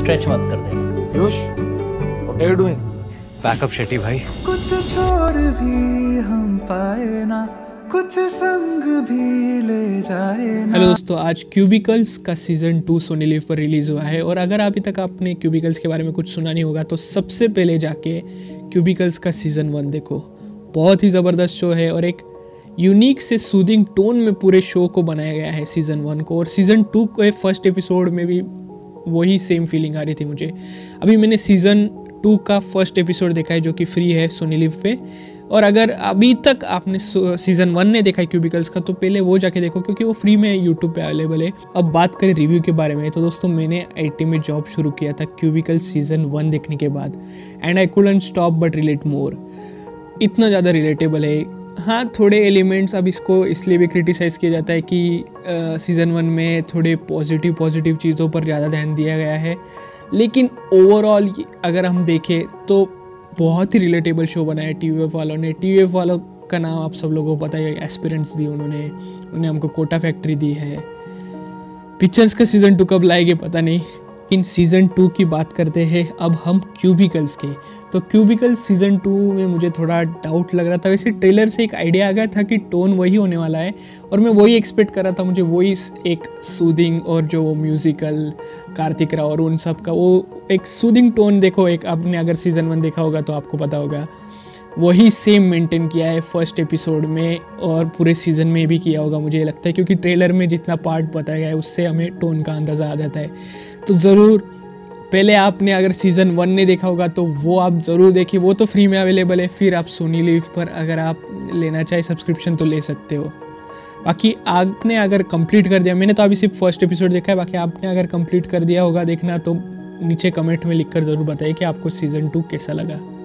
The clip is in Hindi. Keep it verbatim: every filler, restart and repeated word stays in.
स्ट्रेच मत कर देना। Piyush, what are you doing? Backup Shetty भाई। कुछ छोड़ भी हम पाए ना, कुछ संग भी ले जाए ना। हेलो दोस्तों, आज क्यूबिकल्स का सीज़न टू सोनी लिव पर रिलीज़ हुआ है और अगर अभी तक आपने क्यूबिकल्स के बारे में कुछ सुना नहीं होगा तो सबसे पहले जाके क्यूबिकल्स का सीज़न वन देखो। बहुत ही ज़बरदस्त शो है और एक यूनिक से सूदिंग टोन में पूरे शो को बनाया गया है सीज़न वन को। और सीज़न टू के फर्स्ट एपिसोड में भी वही सेम फीलिंग आ रही थी मुझे। अभी मैंने सीज़न टू का फर्स्ट एपिसोड देखा है जो कि फ्री है सोनी लिव पे। और अगर अभी तक आपने सीज़न वन ने देखा है क्यूबिकल्स का तो पहले वो जाके देखो क्योंकि वो फ्री में यूट्यूब पे अवेलेबल है। अब बात करें रिव्यू के बारे में तो दोस्तों मैंने आईटी में जॉब शुरू किया था क्यूबिकल्स सीज़न वन देखने के बाद and I couldn't stop but relate more. इतना ज़्यादा रिलेटेबल है। हाँ, थोड़े एलिमेंट्स अब इसको इसलिए भी क्रिटिसाइज़ किया जाता है कि सीज़न वन में थोड़े पॉजिटिव पॉजिटिव चीज़ों पर ज़्यादा ध्यान दिया गया है, लेकिन ओवरऑल अगर हम देखें तो बहुत ही रिलेटेबल शो बनाया टीवीएफ वालों ने। टीवीएफ वालों का नाम आप सब लोगों को पता है, एस्पिरेंट्स दी उन्होंने उन्हें हमको कोटा फैक्ट्री दी है। पिक्चर्स का सीज़न टू कब लाएंगे पता नहीं। इन सीज़न टू की बात करते हैं अब हम क्यूबिकल्स के। तो क्यूबिकल्स सीज़न टू में मुझे थोड़ा डाउट लग रहा था। वैसे ट्रेलर से एक आइडिया आ गया था कि टोन वही होने वाला है और मैं वही एक्सपेक्ट कर रहा था। मुझे वही एक सूदिंग और जो म्यूज़िकल कार्तिक राव और उन सब का वो एक सूदिंग टोन देखो, एक आपने अगर सीज़न वन देखा होगा तो आपको पता होगा वही सेम मेंटेन किया है फर्स्ट एपिसोड में और पूरे सीज़न में भी किया होगा मुझे लगता है, क्योंकि ट्रेलर में जितना पार्ट बताया गया है उससे हमें टोन का अंदाज़ा आ जाता है। तो ज़रूर पहले आपने अगर सीज़न वन ने देखा होगा तो वो आप ज़रूर देखिए, वो तो फ्री में अवेलेबल है। फिर आप सोनी लिव पर अगर आप लेना चाहे सब्सक्रिप्शन तो ले सकते हो। बाकी आपने अगर कंप्लीट कर दिया, मैंने तो अभी सिर्फ फर्स्ट एपिसोड देखा है, बाकी आपने अगर कंप्लीट कर दिया होगा देखना तो नीचे कमेंट में लिखकर ज़रूर बताइए कि आपको सीज़न टू कैसा लगा।